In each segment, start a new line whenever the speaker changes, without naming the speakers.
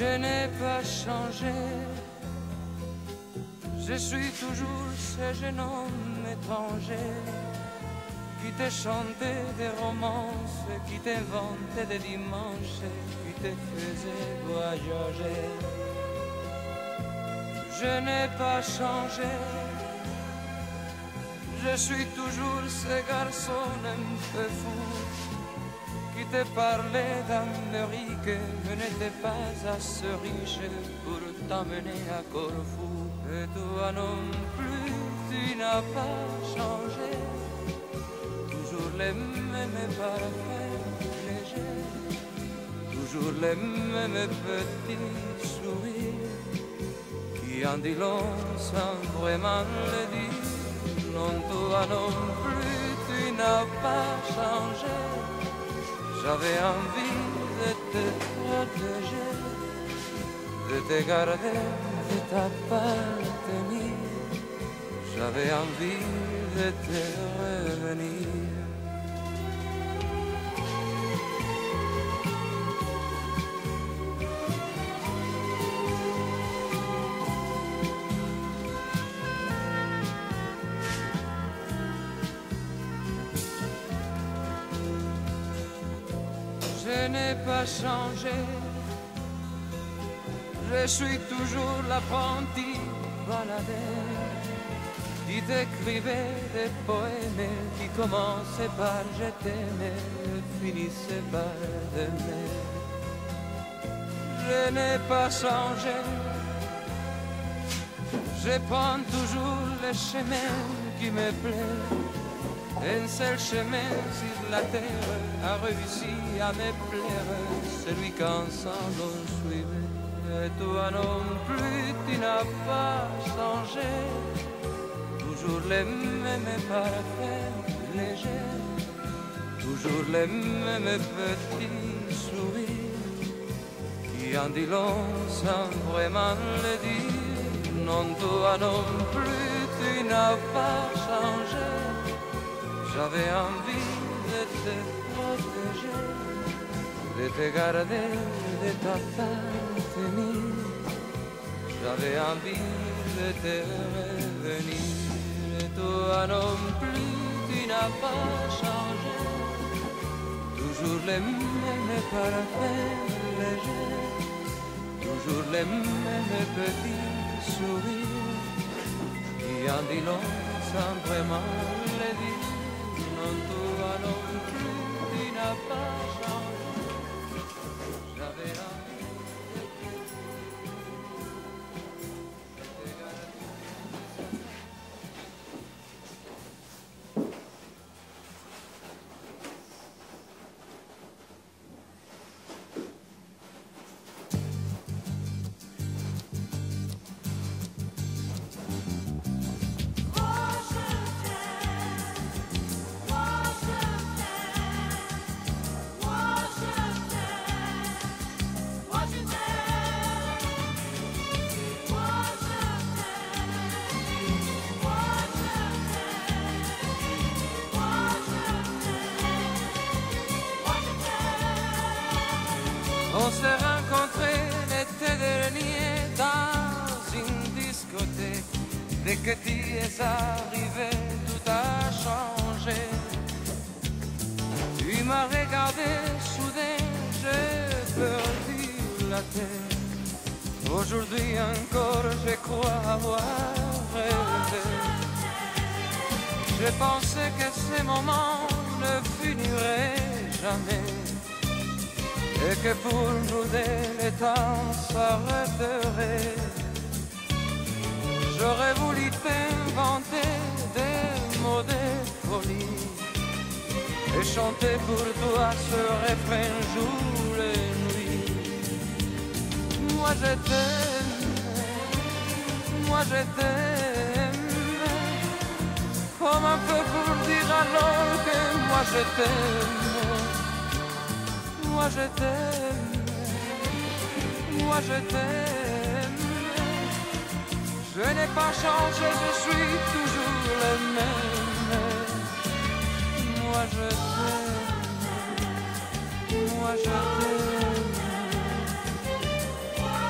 Je n'ai pas changé, je suis toujours ce jeune homme étranger qui te chantait des romances, qui t'inventait des dimanches, qui te faisait voyager. Je n'ai pas changé, je suis toujours ce garçon un peu fou qui te parlait d'Amérique, mais n'était pas assez riche pour t'emmener à Corfou. Et toi non plus, tu n'as pas changé, toujours les mêmes parfums légers, toujours les mêmes petits sourires qui en dit long sans vraiment le dire. Non, toi non plus, tu n'as pas changé. J'avais envie de te protéger, de te garder, de t'appartenir. J'avais envie de te revenir. Je n'ai pas changé, je suis toujours l'apprenti baladeur qui t'écrivait des poèmes qui commençaient par je t'aimais, finissaient par t'aimer. Je n'ai pas changé, je prends toujours le chemin qui me plaît. Un seul chemin sur la terre a réussi à me plaire, celui qu'ensemble on suivait. Et toi non plus, tu n'as pas changé, toujours les mêmes parfums légers, toujours les mêmes petits sourires qui en dit long sans vraiment le dire. Non, toi non plus, tu n'as pas changé. J'avais envie de te protéger, de te garder, de t'appartenir. J'avais envie de te revenir. Et toi non plus, tu n'as pas changé, toujours les mêmes parfums légers, toujours les mêmes petits sourires qui en dit long sans vraiment le dire. Non, toi non plus, tu n'as pas changé. J'avais envie de te garder. On s'est rencontrés l'été dernier dans une discothèque. Dès que tu es arrivé, tout a changé. Tu m'as regardé, soudain, j'ai perdu la tête. Aujourd'hui encore, je crois avoir rêvé. Je pensais que ces moments ne finiraient jamais, et que pour nous deux, le temps s'arrêterait. J'aurais voulu t'inventer des mots de folie et chanter pour toi ce refrain jour et nuit. Moi je t'aime, moi je t'aime. Comment peut pour dire alors que moi je t'aime? Moi je t'aime, moi je t'aime. Je n'ai pas changé, je suis toujours le même. Moi je t'aime, moi je t'aime.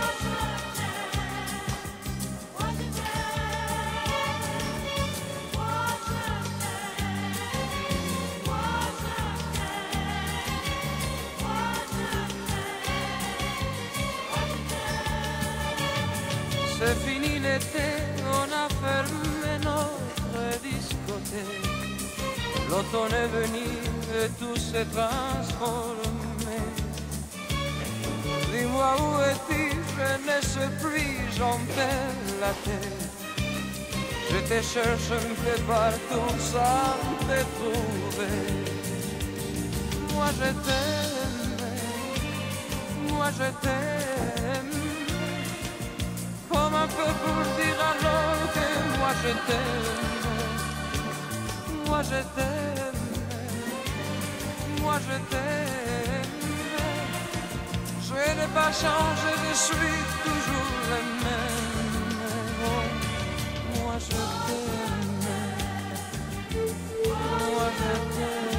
C'est fini l'été, on a fermé notre discothèque. L'automne est venu et tout s'est transformé. Dis-moi où es-tu, je ne sais plus, j'en perds la tête. Je te cherche un peu partout sans te trouver. Moi je t'aime, moi je t'aime. Comme un peu pour dire alors que moi je t'aime. Moi je t'aime, moi je t'aime. Je n'ai pas changé, je suis toujours le même. Moi je t'aime, moi je t'aime.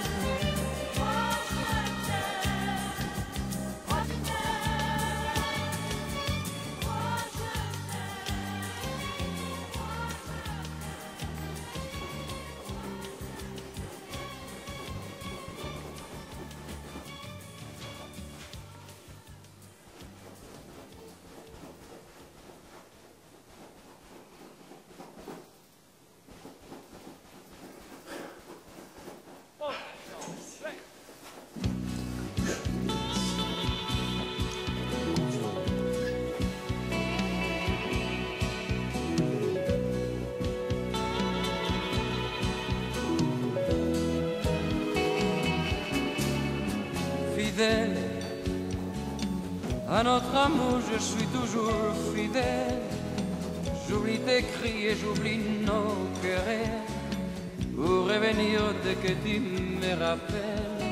À notre amour, je suis toujours fidèle. J'oublie tes cris et j'oublie nos querelles pour revenir dès que tu me rappelles.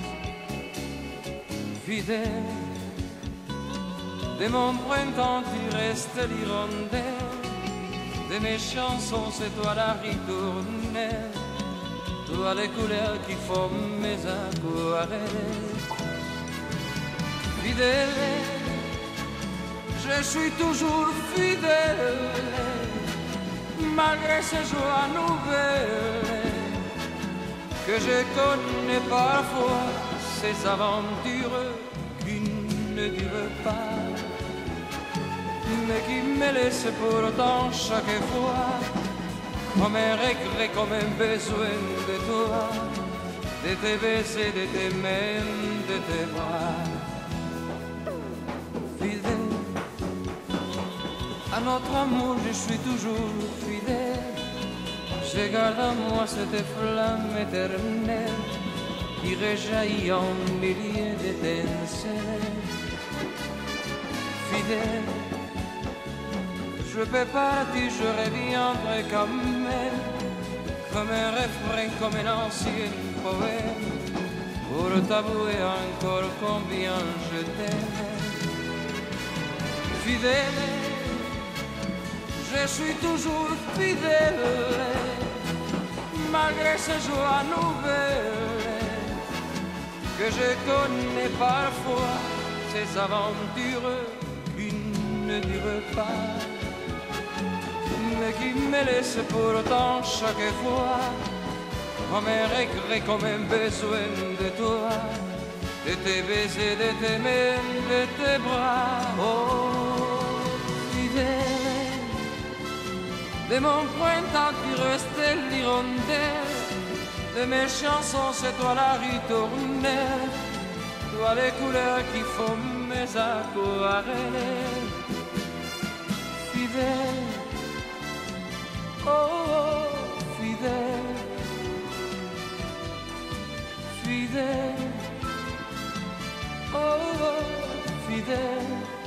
Fidèle, de mon printemps tu restes l'hirondelle. De mes chansons, c'est toi la ritournelle. Toi les couleurs qui font mes aquarelles. Fidèle, je suis toujours fidèle, malgré ces joies nouvelles que je connais parfois, ces aventures qui ne durent pas, mais qui me laissent pourtant chaque fois comme un regret, comme un besoin de toi, de tes baisers, de tes mains, de tes bras. À notre amour, je suis toujours fidèle. Je garde en moi cette flamme éternelle qui rejaillit en milliers d'étincelles. Fidèle, je peux partir, je reviendrai comme elle, comme un refrain, comme un ancien poème, pour t'avouer encore combien je t'aime. Fidèle, je suis toujours fidèle, malgré ces joies nouvelles que je connais parfois, ces aventures qui ne durent pas, mais qui me laissent pourtant chaque fois comme un regret, comme un besoin de toi, de tes baisers, de tes mains, de tes bras. Oh, fidèle, de mon printemps tu restais l'hirondelle. De mes chansons, c'est toi la ritournelle. Toi les couleurs qui font mes aquarelles. Fidèle, oh, fidèle, fidèle, oh, fidèle.